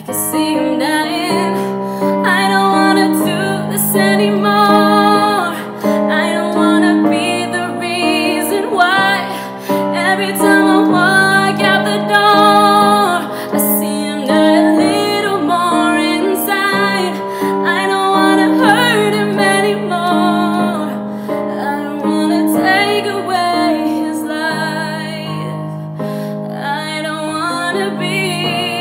I can see him dying. I don't wanna do this anymore. I don't wanna be the reason why. Every time I walk out the door, I see him die a little more inside. I don't wanna hurt him anymore. I don't wanna take away his life. I don't wanna be